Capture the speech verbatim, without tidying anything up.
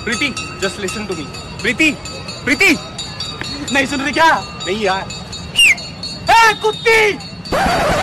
Preeti just listen to me. Preeti Preeti नहीं सुन रही क्या? नहीं यार। ए कुत्ती